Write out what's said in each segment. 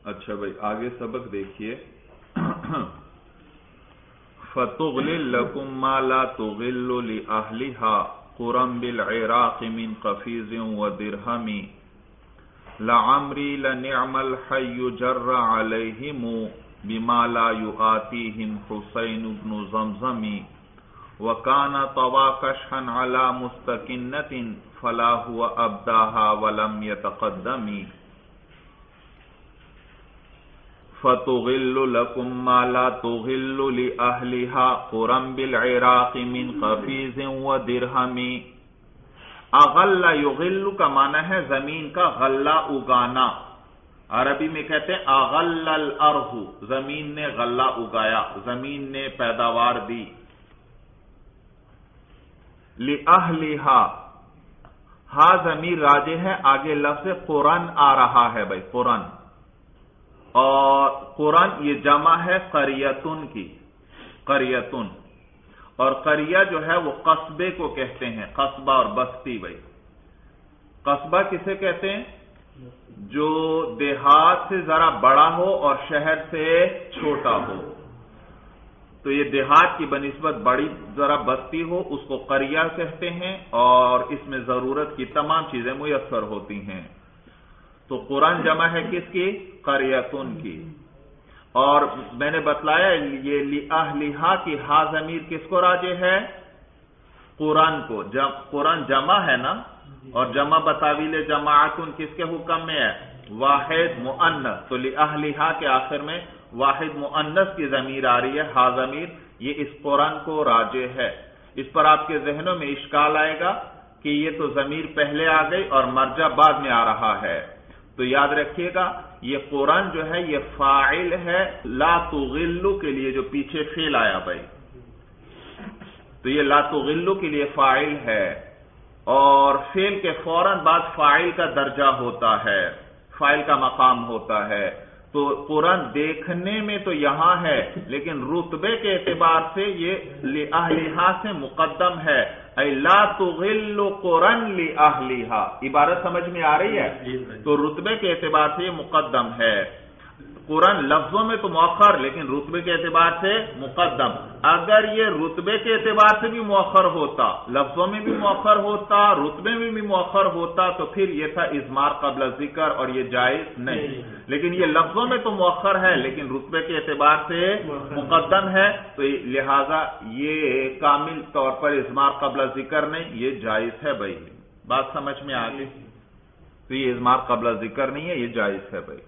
اچھا بھائی آگے سبق دیکھیے. فَتُغْلِلْ لَكُمْ مَا لَا تُغِلُّ لِأَهْلِهَا قُرًا بِالْعِرَاقِ مِنْ قَفِيزٍ وَدِرْهَمٍ لَعَمْرِي لَنِعْمَ الْحَيُّ جَرَّ عَلَيْهِمْ بِمَا لَا يُؤَاتِيهِمْ حُسَيْنُ بْنُ زَمْزَمٍ وَكَانَ طَوَى كَشْحًا عَلَى مُسْتَكِنَّةٍ فَلَا هُوَ أَبْدَاهَا وَلَمْ يَتَقَدَّمِ. فَتُغِلُّ لَكُمْ مَا لَا تُغِلُّ لِأَهْلِهَا قُرًا بِالْعِرَاقِ مِنْ قَفِيزٍ وَدِرْهَمٍ. اغل یغل کا معنی ہے زمین کا غلہ اگانا. عربی میں کہتے ہیں اغل الارض، زمین نے غلہ اگایا، زمین نے پیداوار دی. لِأَهْلِهَا ہا ضمیر راجع ہے، آگے لفظ قرآن آ رہا ہے بھائی، قرآن. اور قرآن یہ جمع ہے قریتن کی، قریتن. اور قریہ جو ہے وہ قصبے کو کہتے ہیں، قصبہ اور بستی. بھائی قصبہ کسے کہتے ہیں؟ جو دیہات سے ذرا بڑا ہو اور شہر سے چھوٹا ہو. تو یہ دیہات کی بنسبت بڑی ذرا بستی ہو، اس کو قریہ کہتے ہیں، اور اس میں ضرورت کی تمام چیزیں میسر ہوتی ہیں. تو قرآن جمع ہے کس کی؟ قریتن کی. اور میں نے بتلایا یہ لِأَهْلِهَا کی ہا ضمیر کس کو راجع ہے؟ قرآن کو. قرآن جمع ہے نا، اور جمع بتاویل جماعتن کس کے حکم میں ہے؟ واحد مؤنث. تو لِأَهْلِهَا کے آخر میں واحد مؤنث کی ضمیر آ رہی ہے، ہا ضمیر، یہ اس قرآن کو راجع ہے. اس پر آپ کے ذہنوں میں اشکال آئے گا کہ یہ تو ضمیر پہلے آ گئی اور مرجع بعد میں آ رہا ہے. تو یاد رکھیے گا یہ قرآن جو ہے یہ فاعل ہے لا تغلو کے لیے، جو پیچھے فعل آیا بھائی، تو یہ لا تغلو کے لیے فاعل ہے. اور فعل کے فوراً بعد فاعل کا درجہ ہوتا ہے، فاعل کا مقام ہوتا ہے. تو قرآن دیکھنے میں تو یہاں ہے، لیکن رتبے کے اعتبار سے یہ لِأَهْلِهَا سے مقدم ہے. اے لا تغل قرآن لِأَهْلِهَا، عبارت سمجھ میں آ رہی ہے؟ تو رتبے کے اعتبار سے یہ مقدم ہے. قرآن لفظوں میں تو مؤخر، لیکن رتبے کے اعتبار سے مقدم. اگر یہ رتبے کے اعتبار سے بھی مؤخر ہوتا، لفظوں میں بھی مؤخر ہوتا، رتبے میں بھی مؤخر ہوتا، تو پھر یہ تھا اضمار قبل ذکر، اور یہ جائز نہیں. لیکن یہ لفظوں میں تو مؤخر ہے لیکن رتبے کے اعتبار سے مقدم ہے، تو لہذا یہ کامل طور پر اضمار قبل ذکر نہیں، یہ جائز ہے بھائی. بات سمجھ میں آ گئی؟ تو یہ اضمار قبل ذکر نہیں ہے، یہ جائز ہے بھائی.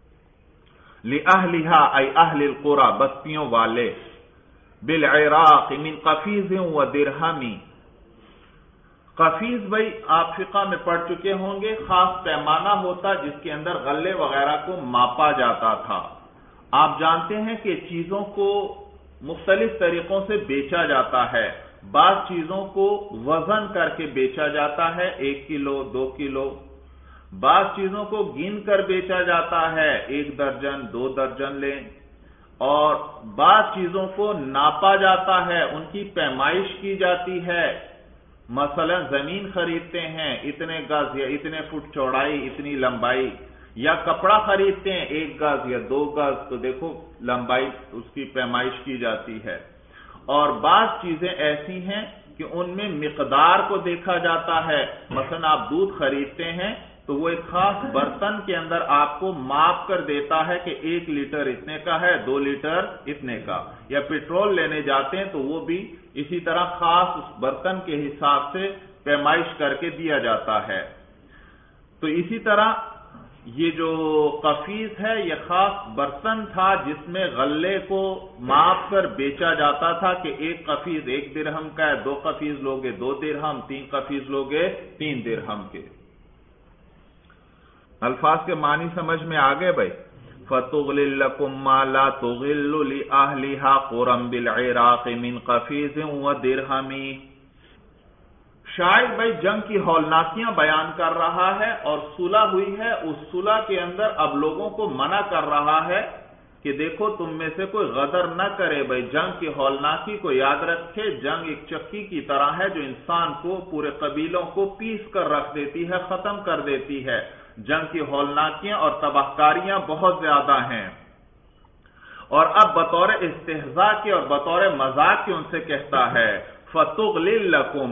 لِأَهْلِهَا ای اہل القرى، بستیوں والے. بالعراق من قفیز و درہمی. قفیز بھائی آپ فقہ میں پڑھ چکے ہوں گے، خاص پیمانہ ہوتا جس کے اندر غلے وغیرہ کو ماپا جاتا تھا. آپ جانتے ہیں کہ چیزوں کو مختلف طریقوں سے بیچا جاتا ہے. بعض چیزوں کو وزن کر کے بیچا جاتا ہے، 1 کلو 2 کلو. بعض چیزوں کو گن کر بیچا جاتا ہے، 1 درجن 2 درجن لیں. اور بعض چیزوں کو ناپا جاتا ہے، ان کی پیمائش کی جاتی ہے. مثلا زمین خریدتے ہیں، اتنے گز یا اتنے فٹ چوڑائی، اتنی لمبائی. یا کپڑا خریدتے ہیں 1 گز یا 2 گز، تو دیکھو لمبائی اس کی پیمائش کی جاتی ہے. اور بعض چیزیں ایسی ہیں کہ ان میں مقدار کو دیکھا جاتا ہے. مثلا آپ دودھ خریدتے ہیں تو وہ ایک خاص برتن کے اندر آپ کو ماپ کر دیتا ہے کہ 1 لیٹر اتنے کا ہے، 2 لیٹر اتنے کا. یا پیٹرول لینے جاتے ہیں تو وہ بھی اسی طرح خاص اس برتن کے حساب سے پیمائش کر کے دیا جاتا ہے. تو اسی طرح یہ جو قفیز ہے یہ خاص برتن تھا جس میں غلے کو ماپ کر بیچا جاتا تھا کہ 1 قفیز 1 درہم کا ہے، 2 قفیز لوگے 2 درہم، 3 قفیز لوگے 3 درہم کے. الفاظ کے معنی سمجھ میں آگے بھائی. فَتُغْلِلْ لَكُمْ مَا لَا تُغِلُّ لِأَهْلِهَا قُرًا بِالْعِرَاقِ مِنْ قَفِيزٍ وَدِرْهَمٍ. شاعر بھائی جنگ کی ہولناکیاں بیان کر رہا ہے، اور صلح ہوئی ہے، اس صلح کے اندر اب لوگوں کو منع کر رہا ہے کہ دیکھو تم میں سے کوئی غدر نہ کرے بھائی، جنگ کی ہولناکی کو یاد رکھے، جنگ ایک چکی کی طرح ہے جو انسان کو، پورے قبیلوں کو پیس کر رکھ دیتی ہے، ختم کر دیتی ہے۔ جنگ کی ہولناکیاں اور تباہ کاریاں بہت زیادہ ہیں۔ اور اب بطور استہزاء کے اور بطور مذاق کے ان سے کہتا ہے فَتُغْلِلْ لَكُمْ،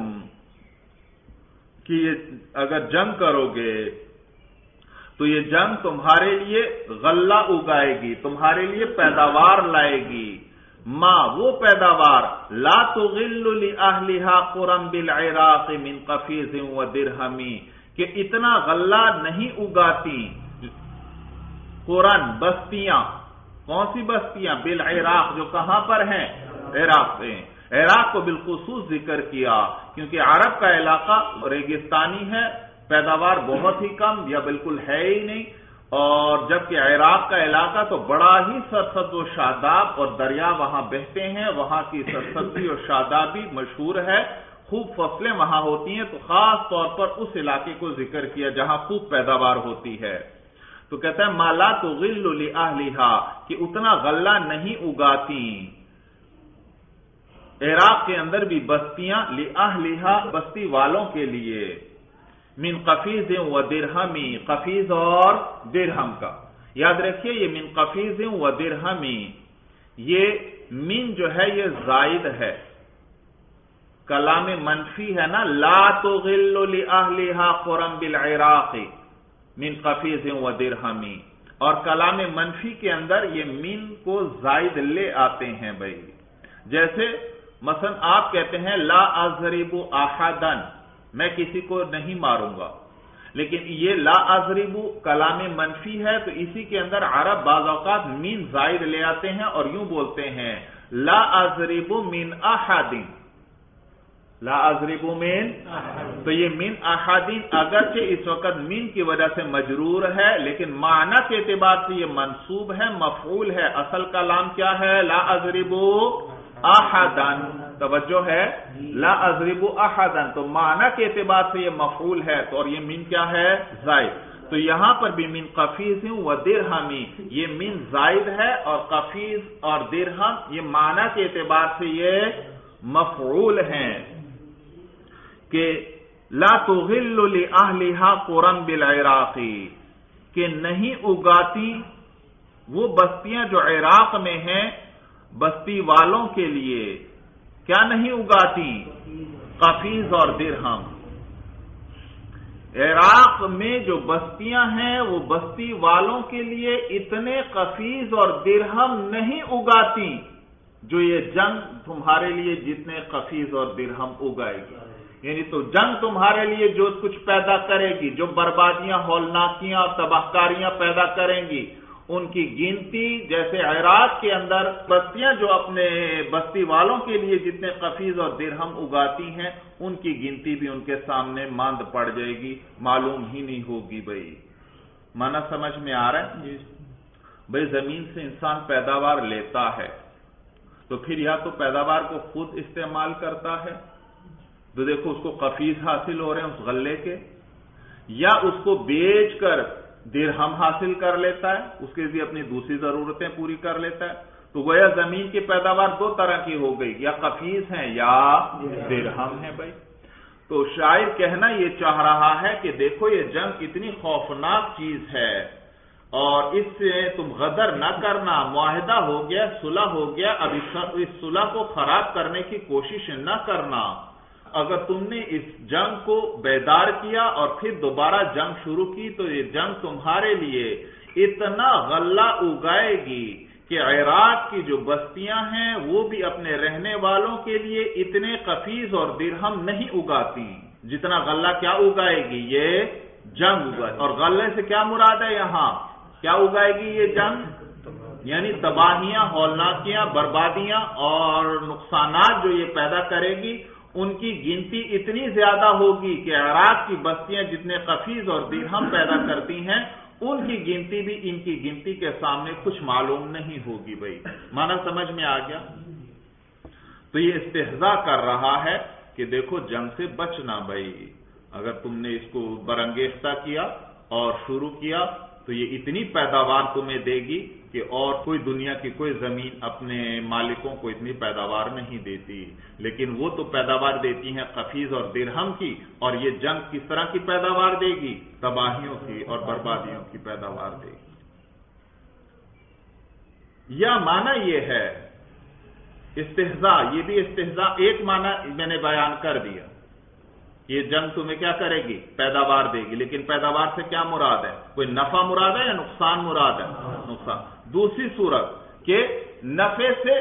کہ اگر جنگ کرو گے تو یہ جنگ تمہارے لیے غلہ اگائے گی، تمہارے لیے پیداوار لائے گی، ما وہ پیداوار لا تغل لأہلہا قرن بالعراق من قفیز و درہمی، کہ اتنا غلہ نہیں اگاتی قرن بستیاں، کون سی بستیاں؟ بالعراق، جو کہاں پر ہیں؟ عراق پہ۔ عراق کو بالخصوص ذکر کیا کیونکہ عرب کا علاقہ ریگستانی ہے، پیداوار بہت ہی کم یا بالکل ہے ہی نہیں، اور جبکہ عراق کا علاقہ تو بڑا ہی سرسبز و شاداب، اور دریا وہاں بہتے ہیں، وہاں کی سرسبزی اور شادابی مشہور ہے، خوب فصلیں وہاں ہوتی ہیں، تو خاص طور پر اس علاقے کو ذکر کیا جہاں خوب پیداوار ہوتی ہے۔ تو کہتا ہے ما لا تغل لأہلہا، کہ اتنا غلہ نہیں اگاتی عراق کے اندر بھی بستیاں، لأہلہا بستی والوں کے لیے، من قفیز و درہمی، قفیز اور درہم کا یاد رکھیے، یہ من قفیز و درہمی، یہ من جو ہے یہ زائد ہے، کلام منفی ہے نا، لا تغل لأہلہا قرن بالعراق من قفیز و درہمی، اور کلام منفی کے اندر یہ من کو زائد لے آتے ہیں بھائی، جیسے مثلا آپ کہتے ہیں لا اضرب احدا، میں کسی کو نہیں ماروں گا، لیکن یہ لا اضرب کلام منفی ہے، تو اسی کے اندر عرب بعض اوقات من زائد لے آتے ہیں اور یوں بولتے ہیں لا اضرب من احد، لا اضرب من، تو یہ من احد اگرچہ اس وقت من کی وجہ سے مجرور ہے، لیکن معنی کے اعتبار سے یہ منصوب ہے، مفعول ہے، اصل کا لام کیا ہے؟ لا اضرب احدا، توجہ ہے، لا اضرب احدا، تو معنی کے اعتبار سے یہ مفعول ہے، تو اور یہ من کیا ہے؟ زائد، تو یہاں پر بھی من قفیز و درہمی، یہ من زائد ہے، اور قفیز اور درہم یہ معنی کے اعتبار سے یہ مفعول ہیں، کہ لا تغل لأہلہا قرن بالعراق، کہ نہیں اگاتی وہ بستیاں جو عراق میں ہیں بستی والوں کے لیے، کیا نہیں اگاتی؟ قفیز اور درہم۔ عراق میں جو بستیاں ہیں وہ بستی والوں کے لیے اتنے قفیز اور درہم نہیں اگاتی جو یہ جنگ تمہارے لیے جتنے قفیز اور درہم اگائے گی، یعنی تو جنگ تمہارے لیے جو کچھ پیدا کرے گی، جو بربادیاں، ہولناکیاں اور تباہ کاریاں پیدا کریں گی، ان کی گنتی جیسے عراق کے اندر بستیاں جو اپنے بستی والوں کے لیے جتنے قفیز اور درہم اگاتی ہیں، ان کی گنتی بھی ان کے سامنے ماند پڑ جائے گی، معلوم ہی نہیں ہوگی۔ بھائی معنی سمجھ میں آ رہا ہے؟ بھائی زمین سے انسان پیداوار لیتا ہے تو پھر یا تو پیداوار کو خود استعمال کرتا ہے، تو دیکھو اس کو قفیز حاصل ہو رہے ہیں اس غلے کے، یا اس کو بیچ کر درہم حاصل کر لیتا ہے، اس کے لیے اپنی دوسری ضرورتیں پوری کر لیتا ہے، تو گویا زمین کی پیداوار دو طرح کی ہو گئی، یا قفیز ہیں یا درہم ہیں۔ بھائی تو شاعر کہنا یہ چاہ رہا ہے کہ دیکھو یہ جنگ کتنی خوفناک چیز ہے، اور اس سے تم غدر نہ کرنا، معاہدہ ہو گیا، صلح ہو گیا، اب اس صلح کو خراب کرنے کی کوشش نہ کرنا، اگر تم نے اس جنگ کو بیدار کیا اور پھر دوبارہ جنگ شروع کی تو یہ جنگ تمہارے لیے اتنا غلہ اگائے گی کہ عراق کی جو بستیاں ہیں وہ بھی اپنے رہنے والوں کے لیے اتنے قفیز اور درہم نہیں اگاتی جتنا غلہ کیا اگائے گی، یہ جنگ اگائے۔ اور غلے سے کیا مراد ہے یہاں؟ کیا اگائے گی یہ جنگ؟ یعنی تباہیاں، ہولناکیاں، بربادیاں اور نقصانات جو یہ پیدا کرے گی، ان کی گنتی اتنی زیادہ ہوگی کہ عراق کی بستیاں جتنے قفیز اور درہم پیدا کرتی ہیں ان کی گنتی بھی ان کی گنتی کے سامنے کچھ معلوم نہیں ہوگی۔ بھائی معنی سمجھ میں آ گیا؟ تو یہ استہزاء کر رہا ہے کہ دیکھو جنگ سے بچنا بھائی، اگر تم نے اس کو برانگیختہ کیا اور شروع کیا تو یہ اتنی پیداوار تمہیں دے گی کہ اور کوئی دنیا کی کوئی زمین اپنے مالکوں کو اتنی پیداوار نہیں دیتی. لیکن وہ تو پیداوار دیتی ہیں قفیز اور درہم کی، اور یہ جنگ کس طرح کی پیداوار دے گی؟ تباہیوں کی اور بربادیوں کی پیداوار دے گی. یا معنی یہ ہے استہزاء، یہ بھی استہزاء ایک معنی میں نے بیان کر دیا. یہ جنگ تمہیں کیا کرے گی؟ پیداوار دے گی. لیکن پیداوار سے کیا مراد ہے؟ کوئی نفع مراد ہے یا نقصان مراد ہے؟ نقصان. دوسری صورت کہ نفع سے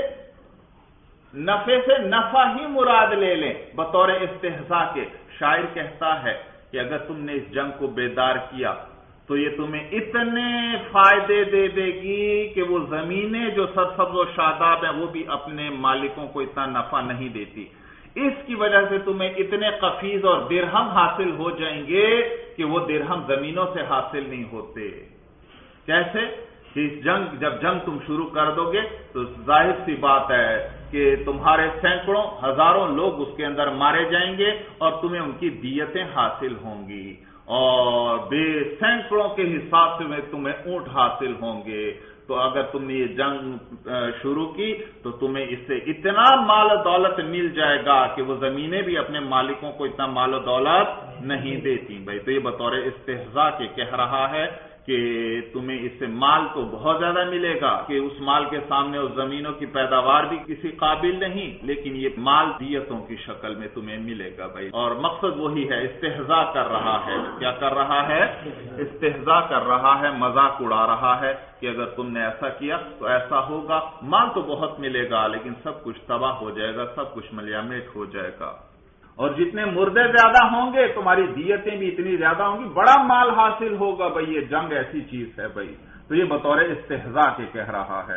نفع ہی مراد لے لیں بطور استہزاء کے. شاعر کہتا ہے کہ اگر تم نے اس جنگ کو بیدار کیا تو یہ تمہیں اتنے فائدے دے دے گی کہ وہ زمینیں جو سرسبز و شاداب ہیں وہ بھی اپنے مالکوں کو اتنا نفع نہیں دیتی. اس کی وجہ سے تمہیں اتنے قفیز اور درہم حاصل ہو جائیں گے کہ وہ درہم زمینوں سے حاصل نہیں ہوتے. کیسے؟ کہ جب جنگ تم شروع کر دو گے تو ظاہر سی بات ہے کہ تمہارے سینکڑوں ہزاروں لوگ اس کے اندر مارے جائیں گے اور تمہیں ان کی دیتیں حاصل ہوں گی، اور بے سینکڑوں کے حساب سے تمہیں اونٹ حاصل ہوں گے. تو اگر تم نے یہ جنگ شروع کی تو تمہیں اس سے اتنا مال و دولت مل جائے گا کہ وہ زمینیں بھی اپنے مالکوں کو اتنا مال و دولت نہیں دیتی. بھائی تو یہ بطور استہزاء کے کہہ رہا ہے کہ تمہیں اس سے مال تو بہت زیادہ ملے گا کہ اس مال کے سامنے اس زمینوں کی پیداوار بھی کسی قابل نہیں، لیکن یہ مال دیتوں کی شکل میں تمہیں ملے گا. بھائی اور مقصد وہی ہے، استہزاء کر رہا ہے. کیا کر رہا ہے؟ استہزاء کر رہا ہے، مذاق اڑا رہا ہے کہ اگر تم نے ایسا کیا تو ایسا ہوگا. مال تو بہت ملے گا لیکن سب کچھ تباہ ہو جائے گا، سب کچھ ملیامٹ ہو جائے گا، اور جتنے مردے زیادہ ہوں گے تمہاری دیتیں بھی اتنی زیادہ ہوں گی، بڑا مال حاصل ہوگا. بھئی یہ جنگ ایسی چیز ہے. بھئی تو یہ بطور استہزاء کے کہہ رہا ہے.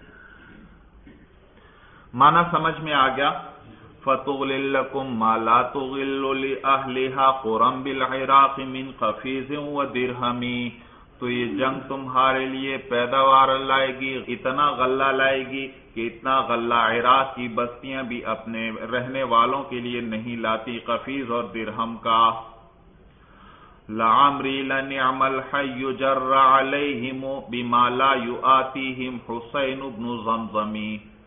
معنی سمجھ میں آ گیا؟ فَتُغْلِلْ لَكُمْ مَا لَا تُغِلُّ لِأَهْلِهَا قُرًا بِالْعِرَاقِ مِنْ قَفِيزٍ وَدِرْهَمٍ. تو یہ جنگ تمہارے لیے پیداوار لائے گی، اتنا غلہ لائے گی کہ اتنا غلہ عراق کی بستیاں بھی اپنے رہنے والوں کے لیے نہیں لاتی قفیز اور درہم کا. لَعَمْرِي لَنِعْمَ الْحَيُّ جَرَّ عَلَيْهِمْ بِمَا لَا يُؤَاتِيهِمْ حُسَيْنُ بْنُ زَمْزَمِ.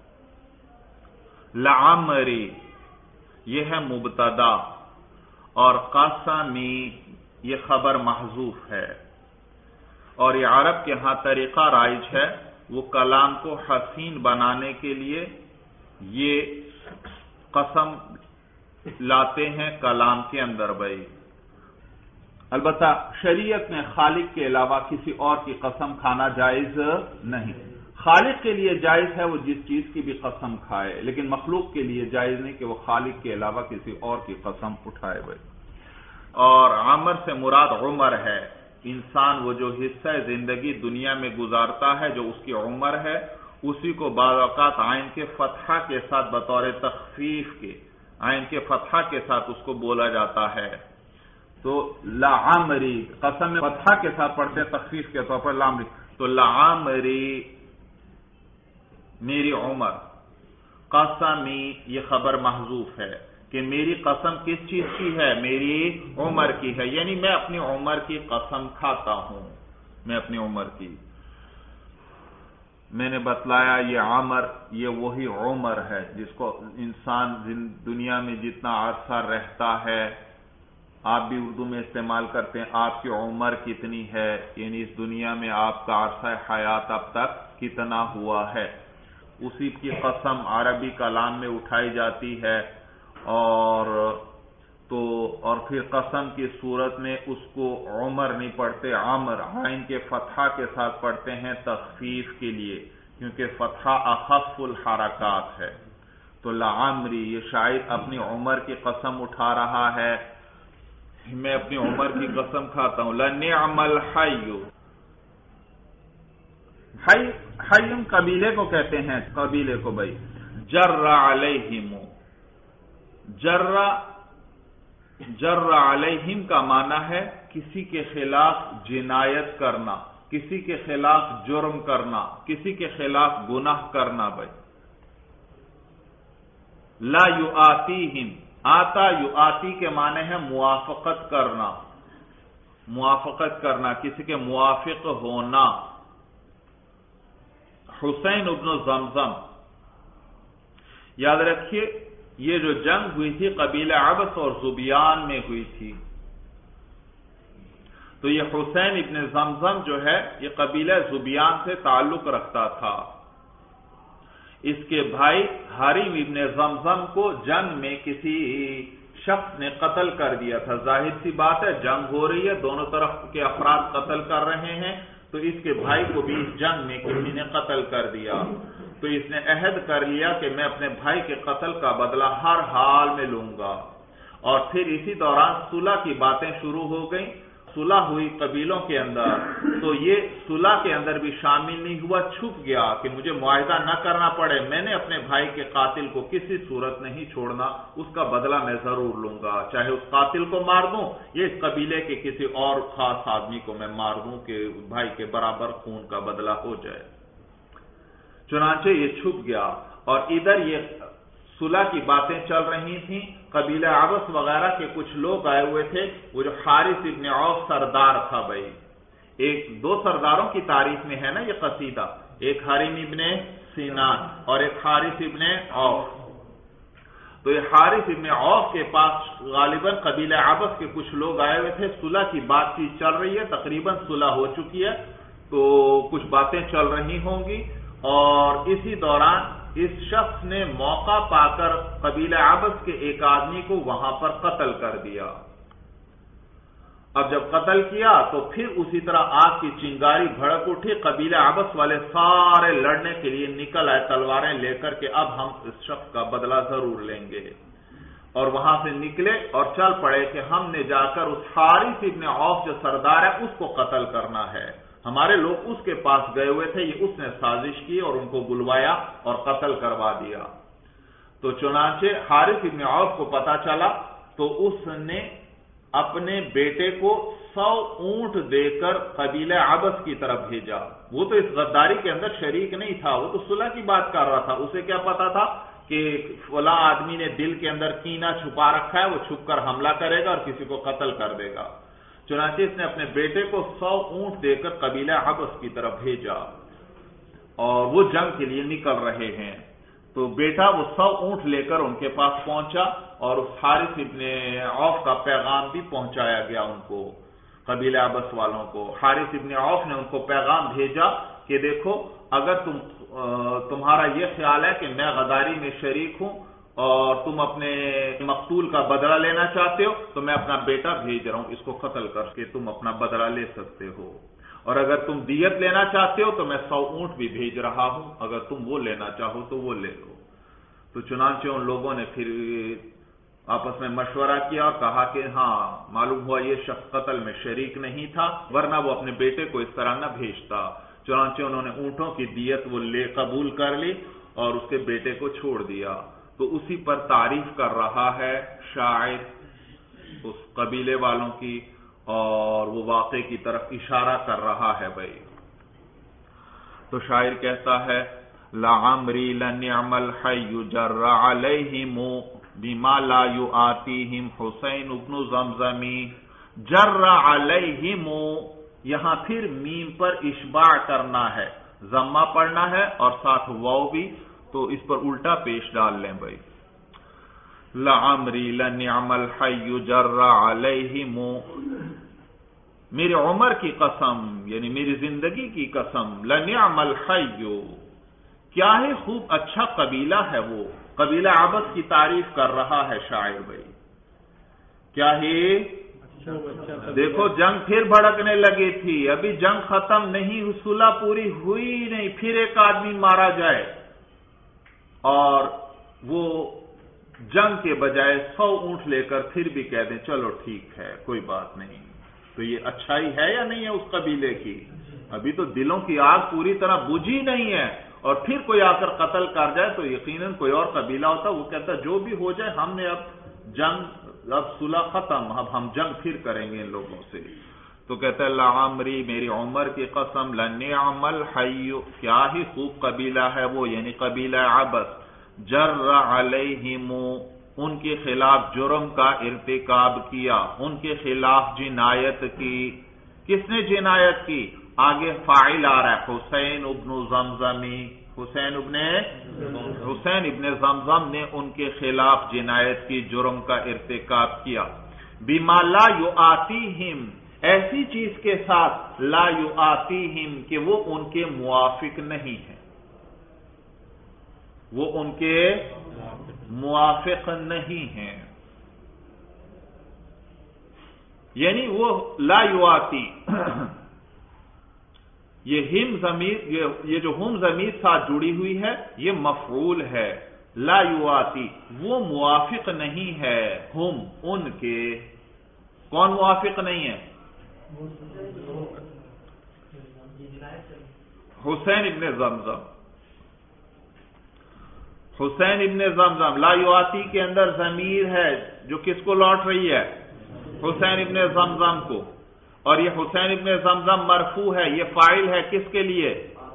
لَعَمْرِي یہ ہے مبتدا، اور قسمی یہ خبر محذوف ہے. اور یہ عرب کے ہاں طریقہ رائج ہے، وہ کلام کو حسین بنانے کے لیے یہ قسم لاتے ہیں کلام کے اندر. بھائی البتہ شریعت میں خالق کے علاوہ کسی اور کی قسم کھانا جائز نہیں. خالق کے لیے جائز ہے وہ جس چیز کی بھی قسم کھائے، لیکن مخلوق کے لیے جائز نہیں کہ وہ خالق کے علاوہ کسی اور کی قسم اٹھائے. بھائی اور عمر سے مراد عمر ہے. انسان وہ جو حصہ زندگی دنیا میں گزارتا ہے جو اس کی عمر ہے، اسی کو بعض اوقات عین کے فتحہ کے ساتھ بطور تخفیف کے، عین کے فتحہ کے ساتھ اس کو بولا جاتا ہے. تو لعمری قسم میں فتحہ کے ساتھ پڑھتے ہیں تخفیف کے طور پر لعمری. تو لعمری میری عمر، قسمی یہ خبر محذوف ہے کہ میری قسم کس چیز کی ہے؟ میری عمر کی ہے. یعنی میں اپنی عمر کی قسم کھاتا ہوں. میں اپنی عمر کی، میں نے بتلایا یہ عمر یہ وہی عمر ہے جس کو انسان دنیا میں جتنا عرصہ رہتا ہے، آپ بھی اردو میں استعمال کرتے ہیں آپ کی عمر کتنی ہے، یعنی اس دنیا میں آپ کا عرصہ حیات اب تک کتنا ہوا ہے. اسی کی قسم عربی کلام میں اٹھائی جاتی ہے. اور پھر قسم کی صورت میں اس کو عمر نہیں پڑھتے، عمر عین کے فتحہ کے ساتھ پڑھتے ہیں تخفیف کے لیے، کیونکہ فتحہ اخف الحرکات ہے. تو لعمری یہ شاعر اپنی عمر کی قسم اٹھا رہا ہے، میں اپنی عمر کی قسم کھاتا ہوں. لنعم الحی، حیم قبیلے کو کہتے ہیں، قبیلے کو. بھائی جر علیہم، جر علیہم کا معنی ہے کسی کے خلاف جنایت کرنا، کسی کے خلاف جرم کرنا، کسی کے خلاف گناہ کرنا. بھائی لا یؤاتیہم، آتا یؤاتی کے معنی ہے موافقت کرنا. موافقت کرنا، کسی کے موافق ہونا. حسین ابن زمزم، یاد رکھیے یہ جو جنگ ہوئی تھی قبیلہ عبس اور زبیان میں ہوئی تھی. تو یہ حسین ابن زمزم جو ہے یہ قبیلہ زبیان سے تعلق رکھتا تھا. اس کے بھائی حارم ابن زمزم کو جنگ میں کسی شخص نے قتل کر دیا تھا. ظاہر سی بات ہے جنگ ہو رہی ہے، دونوں طرف کے افراد قتل کر رہے ہیں، تو اس کے بھائی کو بھی اس جنگ میں کسی نے قتل کر دیا. تو اس نے عہد کر لیا کہ میں اپنے بھائی کے قتل کا بدلہ ہر حال میں لوں گا. اور پھر اسی دوران صلح کی باتیں شروع ہو گئیں. صلح ہوئی قبیلوں کے اندر، تو یہ صلح کے اندر بھی شامل نہیں ہوا، چھپ گیا کہ مجھے معاہدہ نہ کرنا پڑے، میں نے اپنے بھائی کے قاتل کو کسی صورت نہیں چھوڑنا، اس کا بدلہ میں ضرور لوں گا، چاہے اس قاتل کو مار دوں یا اس قبیلے کے کسی اور خاص آدمی کو میں مار دوں کہ بھائی کے برابر خون کا بدلہ ہو جائے. چنانچہ یہ چھپ گیا اور ادھر یہ صلح کی باتیں چل رہی تھیں. قبیلہ عبس وغیرہ کے کچھ لوگ آئے ہوئے تھے. وہ جو حارث ابن عوف سردار تھا، بھائی ایک دو سرداروں کی تعریف میں ہے نا یہ قصیدہ، ایک حارم ابن سینان اور ایک حارث ابن عوف. تو یہ حارث ابن عوف کے پاس غالباً قبیلہ عبس کے کچھ لوگ آئے ہوئے تھے. صلح کی بات چیت چل رہی ہے، تقریباً صلح ہو چکی ہے، تو کچھ باتیں چل رہی ہوں گی. اور اسی دوران اس شخص نے موقع پا کر قبیلہ عبس کے ایک آدمی کو وہاں پر قتل کر دیا. اب جب قتل کیا تو پھر اسی طرح آگ کی چنگاری بھڑک اٹھی. قبیلہ عبس والے سارے لڑنے کے لیے نکل آئے تلواریں لے کر کے اب ہم اس شخص کا بدلہ ضرور لیں گے. اور وہاں سے نکلے اور چل پڑے کہ ہم نے جا کر اس حارث ابن عوف جو سردار ہے اس کو قتل کرنا ہے. ہمارے لوگ اس کے پاس گئے ہوئے تھے، یہ اس نے سازش کی اور ان کو بلوایا اور قتل کروا دیا. تو چنانچہ حارث ابن عوف کو پتا چلا تو اس نے اپنے بیٹے کو 100 اونٹ دے کر قبیلہ عبس کی طرف بھیجا. وہ تو اس غداری کے اندر شریک نہیں تھا، وہ تو صلح کی بات کر رہا تھا. اسے کیا پتا تھا کہ فلاں آدمی نے دل کے اندر کینہ چھپا رکھا ہے، وہ چھپ کر حملہ کرے گا اور کسی کو قتل کر دے گا. چنانچہ اس نے اپنے بیٹے کو 100 اونٹ دے کر قبیلہ عبس کی طرف بھیجا اور وہ جنگ کے لیے نکل رہے ہیں. تو بیٹا وہ 100 اونٹ لے کر ان کے پاس پہنچا اور اس حارث ابن عوف کا پیغام بھی پہنچایا گیا ان کو، قبیلہ عبس والوں کو. حارث ابن عوف نے ان کو پیغام بھیجا کہ دیکھو اگر تمہارا یہ خیال ہے کہ میں غداری میں شریک ہوں اور تم اپنے مقتول کا بدلہ لینا چاہتے ہو تو میں اپنا بیٹا بھیج رہا ہوں، اس کو قتل کر کے تم اپنا بدلہ لے سکتے ہو. اور اگر تم دیت لینا چاہتے ہو تو میں 100 اونٹ بھی بھیج رہا ہوں، اگر تم وہ لینا چاہو تو وہ لے لو. تو چنانچہ ان لوگوں نے پھر آپس میں مشورہ کیا اور کہا کہ ہاں معلوم ہوا یہ شخص قتل میں شریک نہیں تھا، ورنہ وہ اپنے بیٹے کو اس طرح نہ بھیجتا. چنانچہ انہوں نے اونٹوں کی دیت وہ قبول کر لی اور اس کے بیٹے کو چھوڑ دیا. تو اسی پر تعریف کر رہا ہے شاعر اس قبیلے والوں کی اور وہ واقعے کی طرف اشارہ کر رہا ہے. بھائی تو شاعر کہتا ہے لعمری لنعم الحی جر علیہم بما لا یؤتیہم حسین ابن زمزمی. جر علیہم، یہاں پھر میم پر اشباع کرنا ہے، ضمہ پڑھنا ہے اور ساتھ واو بھی، تو اس پر الٹا پیش ڈال لیں. بھائی لعمری لنعم الحی جر علیہم، میری عمر کی قسم یعنی میری زندگی کی قسم، لنعم الحی، کیا ہے خوب اچھا قبیلہ ہے وہ. قبیلہ عبس کی تعریف کر رہا ہے شاعر. بھائی کیا ہے، دیکھو جنگ پھر بھڑکنے لگی تھی، ابھی جنگ ختم نہیں، صلح پوری ہوئی نہیں، پھر ایک آدمی مارا جائے اور وہ جنگ کے بجائے 100 اونٹ لے کر پھر بھی کہہ دیں چلو ٹھیک ہے کوئی بات نہیں. تو یہ اچھائی ہے یا نہیں ہے اس قبیلے کی؟ ابھی تو دلوں کی آگ پوری طرح بجھی نہیں ہے اور پھر کوئی آ کر قتل کر جائے تو یقیناً کوئی اور قبیلہ ہوتا، وہ کہتا جو بھی ہو جائے ہم نے اب صلح ختم، اب ہم جنگ پھر کریں گے ان لوگوں سے. تو کہتا ہے لعمری، میری عمر کی قسم، لنعم الحی، کیا ہی خوب قبیلہ ہے وہ، یعنی قبیلہ عبس، جر علیہم، ان کے خلاف جرم کا ارتکاب کیا، ان کے خلاف جنایت کی۔ کس نے جنایت کی؟ آگے فاعل آ رہا ہے حسین ابن زمزمی، حسین ابن زمزم نے ان کے خلاف جنایت کی، جرم کا ارتکاب کیا۔ بما لا یؤاتیہم، ایسی چیز کے ساتھ لا یؤاتیہم کہ وہ ان کے موافق نہیں ہے، وہ ان کے موافق نہیں ہیں، یعنی وہ لا یؤاتی، یہ جو ہم ضمیر ساتھ جڑی ہوئی ہے یہ مفعول ہے، لا یؤاتی وہ موافق نہیں ہے، ہم ان کے، کون موافق نہیں ہے؟ حسین ابن زمزم، حسین ابن زمزم، لا یؤاتی کے اندر ضمیر ہے جو کس کو لوٹ رہی ہے؟ حسین ابن زمزم کو، اور یہ حسین ابن زمزم مرفوع ہے، یہ فاعل ہے کس کے لیے؟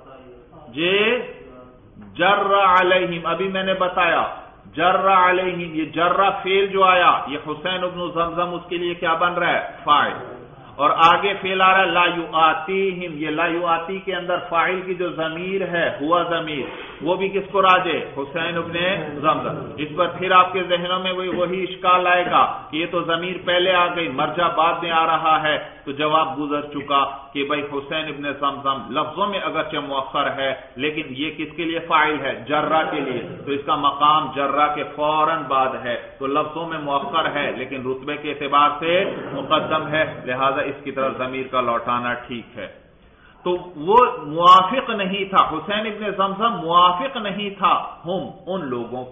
جر علیہم، ابھی میں نے بتایا جر علیہم، یہ جر فعل جو آیا یہ حسین ابن زمزم اس کے لیے کیا بن رہا ہے؟ فاعل، اور آگے فعل آ رہا ہے لا یؤاتیہم، یہ لا یؤاتی کے اندر فاعل کی جو ضمیر ہے ہوا ضمیر وہ بھی کس کو راجع؟ حسین ابن زمزم۔ اس پر پھر آپ کے ذہنوں میں وہی اشکال آئے گا کہ یہ تو ضمیر پہلے آ گئی، مرجع بعد میں آ رہا ہے، تو جواب گزر چکا کہ بھائی حسین ابن زمزم لفظوں میں اگرچہ مؤخر ہے لیکن یہ کس کے لیے فاعل ہے؟ جرہ کے لیے، تو اس کا مقام جرہ کے فوراً بعد ہے، تو لفظوں میں مؤخر ہے لیکن رتبے کے اعتبار سے مقدم ہے، لہذا اس کی طرف ضمیر کا لوٹانا ٹھیک ہے۔ تو وہ موافق نہیں تھا، حسین ابن زمزم موافق نہیں تھا ہم ان لوگوں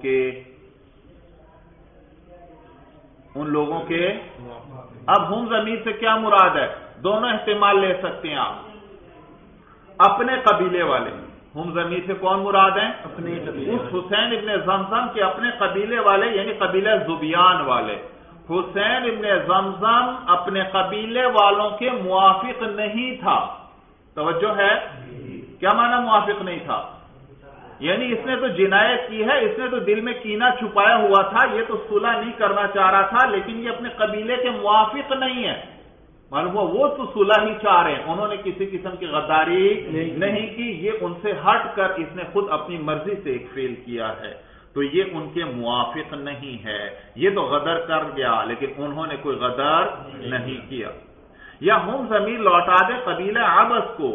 کے، اب ہم ضمیر سے کیا مراد ہے؟ دونوں احتمال لے سکتے ہیں آپ، اپنے قبیلے والے، ہم ضمیر سے کون مراد ہیں؟ اس حسین ابن زمزم کے اپنے قبیلے والے، یعنی قبیلہ زبیان والے۔ حسین ابن زمزم اپنے قبیلے والوں کے موافق نہیں تھا، توجہ ہے، کیا معنی موافق نہیں تھا؟ یعنی اس نے تو جنایت کی ہے، اس نے تو دل میں کینہ چھپایا ہوا تھا، یہ تو صلح نہیں کرنا چاہ رہا تھا، لیکن یہ اپنے قبیلے کے موافق نہیں ہے، معلوم ہوا وہ تو صلح ہی چاہ رہے ہیں، انہوں نے کسی قسم کی غداری نہیں کی، یہ ان سے ہٹ کر اس نے خود اپنی مرضی سے ایک فعل کیا ہے، تو یہ ان کے موافق نہیں ہے، یہ تو غدر کر گیا لیکن انہوں نے کوئی غدر نہیں کیا۔ یا ہم ضمیر لوٹا دے قبیلہ عبس کو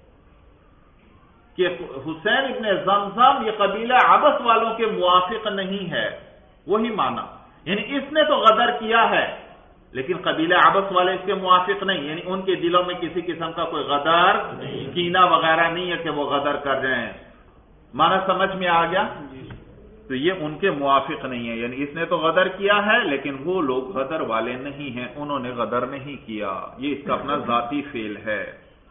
کہ حسین ابن زمزم یہ قبیلہ عبس والوں کے موافق نہیں ہے، وہی معنی، یعنی اس نے تو غدر کیا ہے لیکن قبیلہ عبس والے اس کے موافق نہیں، یعنی ان کے دلوں میں کسی قسم کا کوئی غدر کینہ وغیرہ نہیں ہے کہ وہ غدر کر رہے ہیں، معنی سمجھ میں آ گیا؟ تو یہ ان کے موافق نہیں ہے، یعنی اس نے تو غدر کیا ہے لیکن وہ لوگ غدر والے نہیں ہیں، انہوں نے غدر نہیں کیا، یہ اس کا اپنا ذاتی فعل ہے۔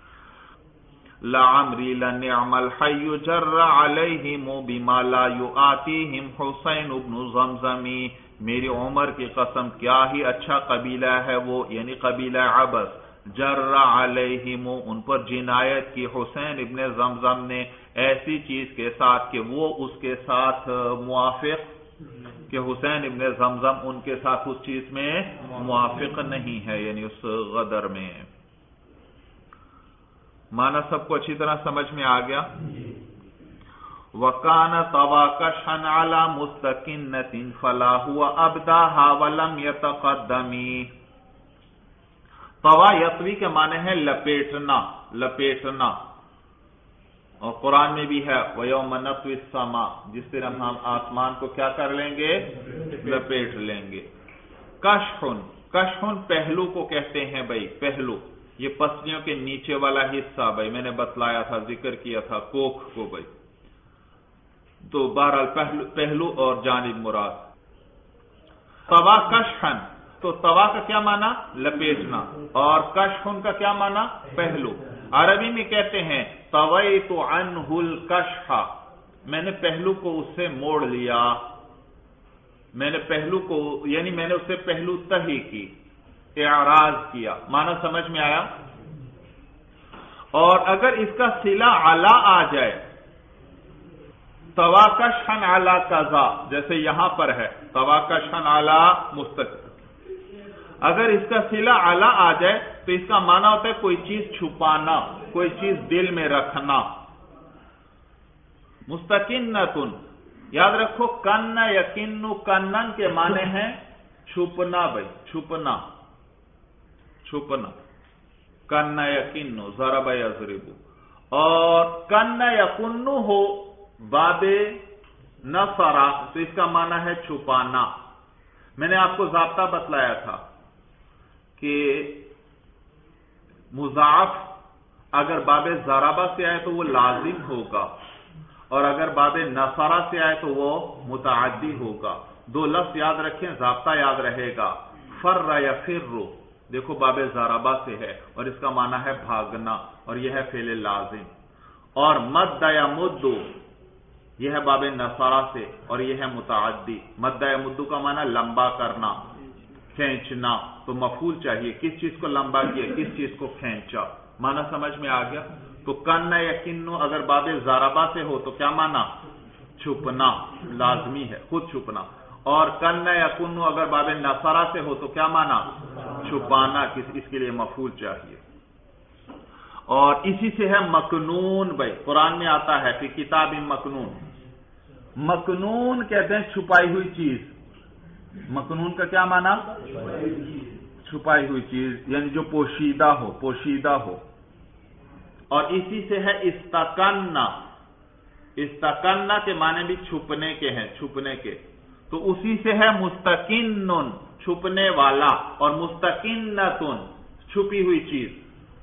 لعمری لنعم الحی جر علیہم بما لا یؤاتیہم حسین ابن زمزمی، میری عمر کی قسم کیا ہی اچھا قبیلہ ہے وہ، یعنی قبیلہ عبس، جر علیہم ان پر جنایت کی حسین ابن زمزم نے ایسی چیز کے ساتھ کہ وہ اس کے ساتھ موافق، کہ حسین ابن زمزم ان کے ساتھ اس چیز میں موافق نہیں ہے، یعنی اس غدر میں۔ معنی سب کو اچھی طرح سمجھ میں آ گیا؟ وَكَانَ طَوَاكَشًا عَلَى مُسْتَكِنَّةٍ فَلَا هُوَ أَبْدَاهَا وَلَمْ يَتَقَدَّمِ۔ طوا یطوی کے معنی ہے لپیٹنا، لپیٹنا، اور قرآن میں بھی ہے وَيَوْمَ نَطْوِي السَّمَاءَ، جس طرح ہم آسمان کو کیا کر لیں گے؟ لپیٹ لیں گے۔ کشحن، کشحن پہلو کو کہتے ہیں بھائی، پہلو یہ پسلیوں کے نیچے والا حصہ، بھائی میں نے بتلایا تھا، ذکر کیا تھا کوکھ کو بھائی، تو بہرحال پہلو اور جانب مراد۔ طوا کشحن، تو طوا کا کیا معنی؟ لپیٹنا، اور کشحن کا کیا معنی؟ پہلو۔ عربی میں کہتے ہیں طویت عنہ الکشح، میں نے پہلو کو اس سے موڑ لیا، میں نے پہلو کو، یعنی میں نے اس سے پہلو تہی کی، اعراض کیا، معنی سمجھ میں آیا؟ اور اگر اس کا صلہ علی آ جائے तवाकशन अला कज़ा, जैसे यहां पर है तवाकशन अला मुस्तकिन, अगर इसका सिला अला आ जाए तो इसका माना होता है कोई चीज छुपाना, कोई चीज दिल में रखना। मुस्तकिन्नतुन, याद रखो कन्न यकिन्नु, कन्नन के माने हैं छुपना भाई, छुपना, छुपना, कन्न यकिन्नु ज़रब यज़रिबु। और कन्न यकुन्नु हो बाबे नसरा, तो इसका माना है छुपाना। मैंने आपको ज़ाब्ता बतलाया था कि मुज़ाफ अगर बाबे ज़राबा से आए तो वो लाजिम होगा, और अगर बाबे नसरा से आए तो वो मुतअद्दी होगा। दो लफ्ज़ याद रखें, ज़ाब्ता याद रहेगा। फर्र यफिर्रु, देखो बाबे ज़राबा से है और इसका माना है भागना, और यह है फेले लाजिम। और मद्द यमुद्दु, यह है बाबे नसरा से और यह है मुतअद्दी। मद्द यमुद्दु का माना लंबा करना, खींचना, तो मफूल चाहिए, किस चीज को लंबा किया, किस चीज को खींचा। माना समझ में आ गया। तो कन्न यकिन्नु अगर बाबे ज़राबा से हो तो क्या माना, छुपना, लाजमी है, खुद छुपना। और कन्न यकुन्नु अगर बाबे नसरा से हो तो क्या माना, छुपाना, इसके लिए मफूल चाहिए। और इसी से है मकनून भाई, कुरान में आता है कि किताब मकनून, मकनून कहते हैं छुपाई हुई चीज। मकनून का क्या माना, छुपाई हुई चीज, यानी जो पोशीदा हो, पोशीदा हो। और इसी से है इस्तकन्ना, इस्तकन्ना के माने भी छुपने के हैं, छुपने के। तो उसी से है मुस्तकिन्नुन, छुपने वाला, और मुस्तकिन्नतुन, छुपी हुई चीज।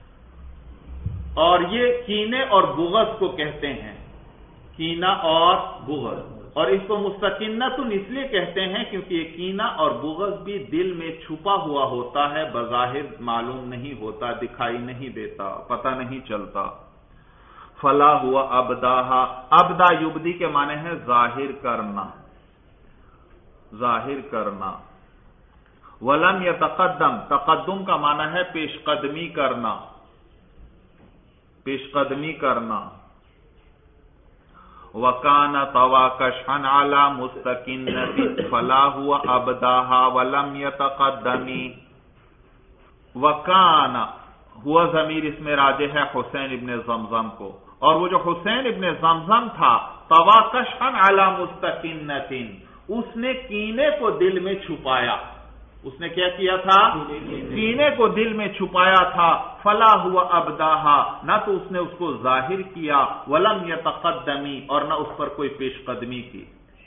और ये कीने और बुग़ज़ को कहते हैं, कीना और बुग़ज़। और इसको मुस्तकिन्नतुन इसलिए कहते हैं क्योंकि ये कीना और बुग़ज़ भी दिल में छुपा हुआ होता है, बज़ाहिर मालूम नहीं होता, दिखाई नहीं देता, पता नहीं चलता। फला हुआ अबदाहा, अबदा युबदी के माने हैं जाहिर करना, जाहिर करना। वलम यतक़द्दम, तक़द्दुम का माना है पेशकदमी करना, पेशकदमी करना। वकान तवाकशन अला मुस्तकिन्नतिन फला हुआ अबदाहा वलम यतक़द्दमी। वकान हुआ ज़मीर इसमें राजे है हुसैन इब्ने ज़मज़म को, और वो जो हुसैन इब्ने ज़मज़म था तवाकशन अला मुस्तकिन्नतिन, उसने कीने को दिल में छुपाया। उसने क्या किया था, कीने को दिल में छुपाया था। फला हुआ अबदाहा, ना तो उसने उसको जाहिर किया, वलम यतक़द्दमी, और ना उस पर कोई पेशकदमी की।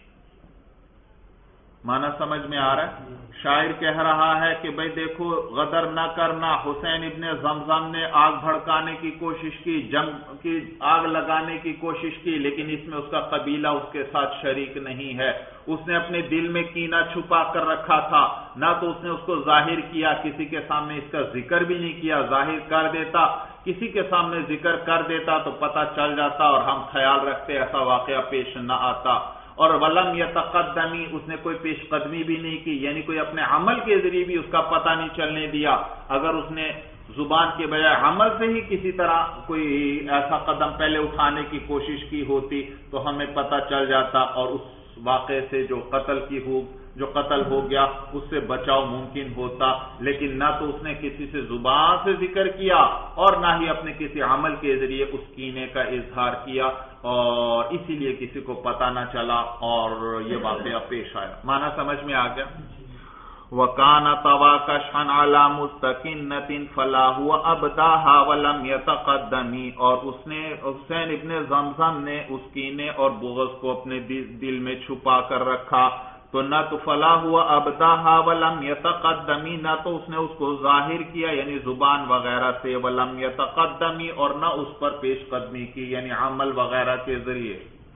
माना समझ में आ रहा है। शायर कह रहा है कि भाई देखो, गदर न करना, हुसैन इब्ने ज़मज़म ने आग भड़काने की कोशिश की, जंग की आग लगाने की कोशिश की, लेकिन इसमें उसका कबीला उसके साथ शरीक नहीं है। उसने अपने दिल में कीना छुपा कर रखा था, ना तो उसने उसको जाहिर किया, किसी के सामने इसका जिक्र भी नहीं किया। जाहिर कर देता, किसी के सामने जिक्र कर देता तो पता चल जाता और हम ख्याल रखते, ऐसा वाकया पेश न आता। और वलम यतक़द्दमी, उसने कोई पेशकदमी भी नहीं की, यानी कोई अपने अमल के जरिए भी उसका पता नहीं चलने दिया। अगर उसने जुबान के बजाय अमल से ही किसी तरह कोई ऐसा कदम पहले उठाने की कोशिश की होती तो हमें पता चल जाता, और उस वाक़े से जो कत्ल हो गया उससे बचाव मुमकिन होता। लेकिन ना तो उसने किसी से जुबान से जिक्र किया और ना ही अपने किसी अमल के जरिए उस कीने का इजहार किया, और इसीलिए किसी को पता ना चला और ये वाक़या पेश आया। माना समझ में आ गया। वकान तवाकशन अला मुस्तकिन्नतिन फला हुआ अबदाहा वलम यतक़द्दमी, और उसने हुसैन इब्ने ज़मज़म ने उस कीने और बुग़ज़ को अपने दिल में छुपा कर रखा। तो न तो फला हुआ अबदाहा वलम यतक़द्दमी, न तो उसने उसको जाहिर किया यानी जुबान वगैरह से, वलम यतक़द्दमी, और न उस पर पेशकदमी की यानी अमल वगैरह के जरिए।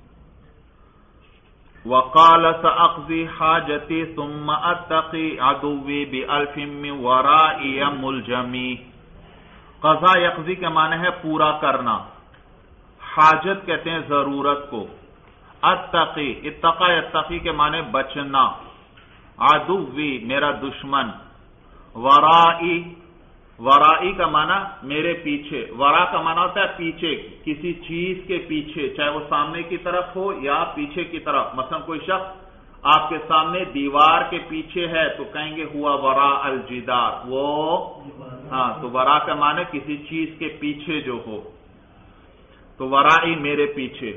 वक़ाल सअक़ज़ी हाजती सुम्मा अत्तक़ी अदुव्वी बिअल्फ़िन मिन वराई मुलजमी। क़ज़ा यक़ज़ी के माने है पूरा करना, हाजत कहते हैं जरूरत को। अत्तक़ी, इत्तक़ा यत्तक़ी के माने बचना। अदुव्वी मेरा दुश्मन, वराई ورائی کا معنی میرے پیچھے، ورا کا معنی ہوتا ہے پیچھے، کسی چیز کے پیچھے، چاہے وہ سامنے کی طرف ہو یا پیچھے کی طرف۔ مثلا کوئی شخص آپ کے سامنے دیوار کے پیچھے ہے تو کہیں گے ہوا ورا الجدار، وہ ہاں، تو ورا کا معنی کسی چیز کے پیچھے جو ہو، تو ورائی میرے پیچھے۔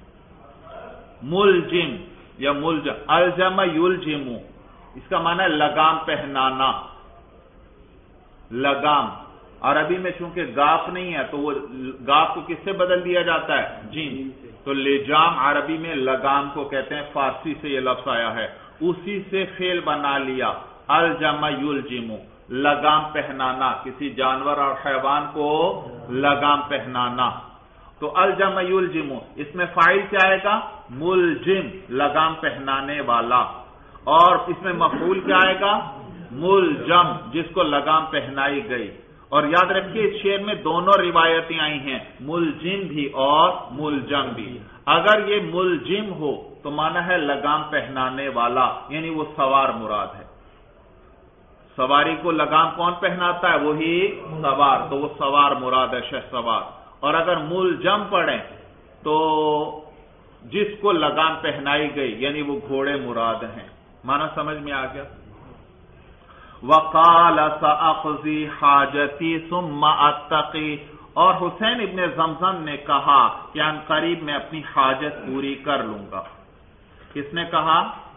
ملجم یا ملجم، الجم یلجم، اس کا معنی ہے لگام پہنانا، لگام۔ عربی میں چونکہ گاف نہیں ہے تو وہ گاف کو کس سے بدل دیا جاتا ہے؟ جیم، تو لجام عربی میں لگام کو کہتے ہیں، فارسی سے یہ لفظ آیا ہے، اسی سے فعل بنا لیا، الجم یلجم، لگام پہنانا، کسی جانور اور حیوان کو لگام پہنانا۔ تو الجم یلجم، اس میں فاعل کیا آئے گا؟ ملجم، لگام پہنانے والا، اور اس میں مفعول کیا آئے گا؟ ملجم، جس کو لگام پہنائی گئی۔ اور یاد رکھیے اس شعر میں دونوں روایتیں آئی ہیں، ملجم بھی اور ملجم بھی۔ اگر یہ ملجم ہو تو معنی ہے لگام پہنانے والا، یعنی وہ سوار مراد ہے۔ سواری کو لگام کون پہناتا ہے؟ وہی سوار، تو وہ سوار مراد ہے، شہ سوار۔ اور اگر ملجم پڑھیں تو جس کو لگام پہنائی گئی، یعنی وہ گھوڑے مراد ہیں۔ معنی سمجھ میں آ گیا؟ وقال سأقضي حاجتي ثم اتقي، اور حسین ابن زمزم نے کہا کہ ان قریب میں اپنی حاجت پوری کر لوں گا۔ کس نے کہا؟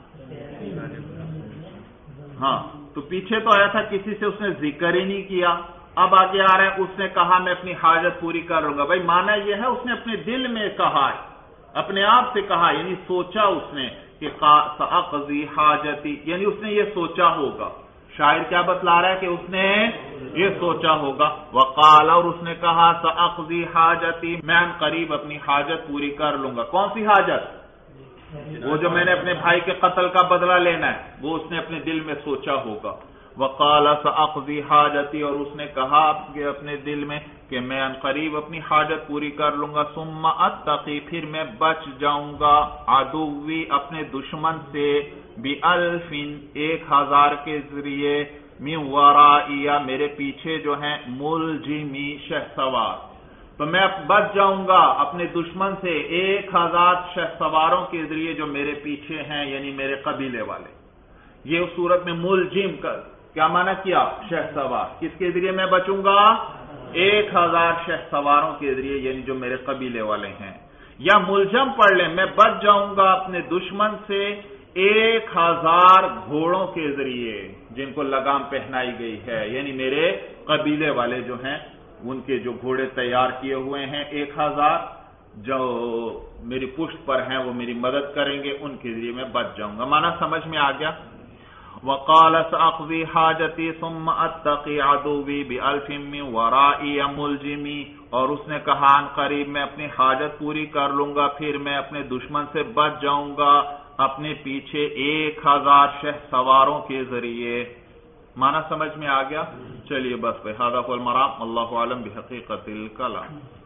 ہاں، تو پیچھے تو آیا تھا کسی سے اس نے ذکر ہی نہیں کیا، اب آگے آ رہا ہے اس نے کہا میں اپنی حاجت پوری کر لوں گا۔ بھائی معنی یہ ہے اس نے اپنے دل میں کہا ہے، اپنے آپ سے کہا، یعنی سوچا اس نے کہ سأقضي حاجتي، یعنی اس نے یہ سوچا ہوگا۔ شاعر کیا بتلا رہا ہے کہ اس نے یہ سوچا ہوگا۔ وقال، اور اس نے کہا سأقضي حاجتي، میں ان قریب اپنی حاجت پوری کر لوں گا۔ کون سی حاجت؟ وہ جو میں نے اپنے بھائی کے قتل کا بدلہ لینا ہے، وہ اس نے اپنے دل میں سوچا ہوگا۔ وقال سأقضي حاجتي، اور اس نے کہا کہ اپنے دل میں کہ میں ان قریب اپنی حاجت پوری کر لوں گا۔ ثم اتقي، پھر میں بچ جاؤں گا، عدوی، اپنے دشمن سے، بألف، 1000 کے ذریعے، من ورائی، میرے پیچھے جو ہیں، ملجمی، شہ سوار۔ تو میں بچ جاؤں گا اپنے دشمن سے 1000 شہ سواروں کے ذریعے جو میرے پیچھے ہیں، یعنی میرے قبیلے والے۔ یہ اس صورت میں ملجم کا کیا معنی کیا؟ شہ سوار۔ کس کے ذریعے میں بچوں گا؟ 1000 شہ سواروں کے ذریعے، یعنی جو میرے قبیلے والے ہیں۔ یا ملجم پڑھ لیں، میں بچ جاؤں گا اپنے دشمن سے 1000 گھوڑوں کے ذریعے جن کو لگام پہنائی گئی ہے، یعنی میرے قبیلے والے جو ہیں ان کے جو گھوڑے تیار کیے ہوئے ہیں 1000 جو میری پشت پر ہیں، وہ میری مدد کریں گے، ان کے ذریعے میں بچ جاؤں گا۔ معنی سمجھ میں آ گیا؟ وقال سأقضي حاجتي ثم اتقي عدوي بألف من ورائي ملجمي، اور اس نے کہا ان قریب میں اپنی حاجت پوری کر لوں گا، پھر میں اپنے دشمن سے بچ جاؤں گا اپنے پیچھے 1000 شہ سواروں کے ذریعے۔ معنی سمجھ میں آ گیا؟ چلیے بس بھائی، ھذا هو المرام، اللہ عالم بحقیقت الکلام۔